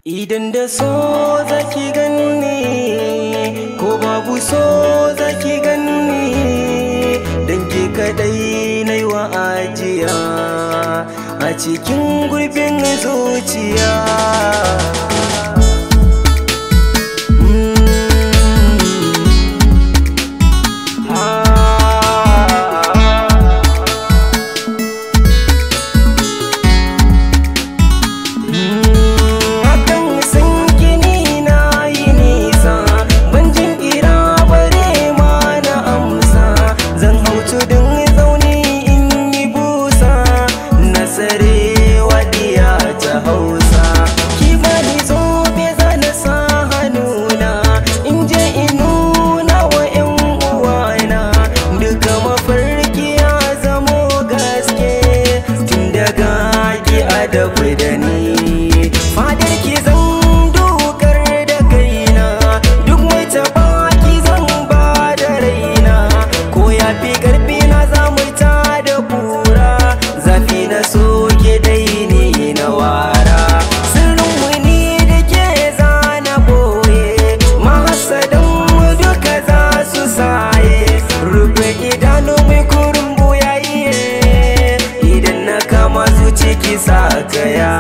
Idan da so zaki ganni ko babu so zaki ganni, dan ke kadai nai wa ajiya a cikin gurbin zuciya. Fadar ki zan dokar da kaina, duk mai taba ki zan ba da raina. Ko ya fi karfi na za mu ta da kura, zafi na soke dai ne na wara. Sirrin mu ni da ke zana boye, mahasadan mu duka za su saye. Rufe idanu mai kurumbu yayi, idan na kama su ciki sa kaya.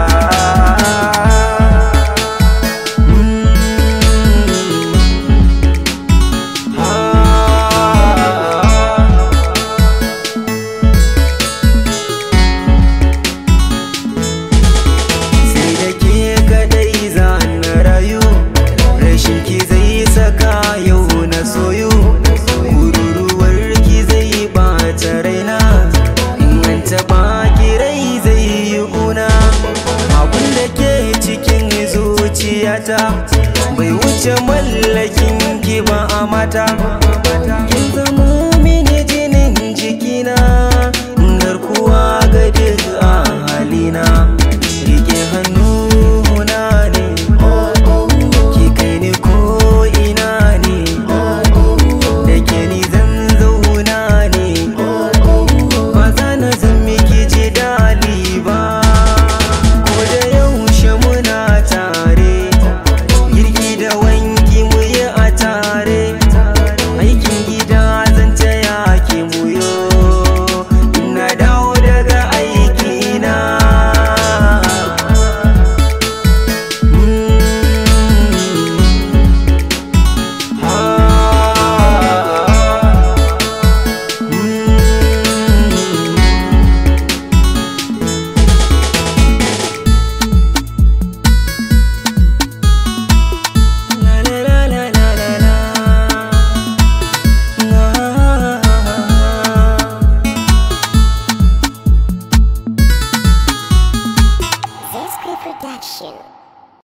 Bai wuce mallakin ki ba a mata, kin zamo mini jinin jikina, garkuwa ga duk a halina. Rike hannuna ne, ki kai ni ko ina ne, da ke ni zan zauna ne, ba za na zan miki ji dali ba, ko da yaushe muna tare. Production.